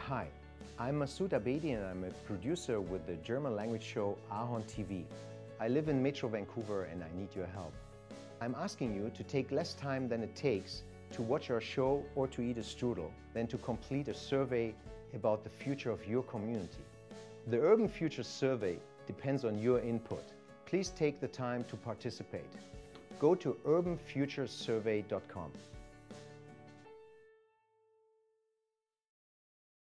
Hi, I'm Massoud Abedi and I'm a producer with the German language show Ahorn TV. I live in Metro Vancouver and I need your help. I'm asking you to take less time than it takes to watch our show or to eat a strudel than to complete a survey about the future of your community. The Urban Future Survey depends on your input. Please take the time to participate. Go to urbanfuturesurvey.com.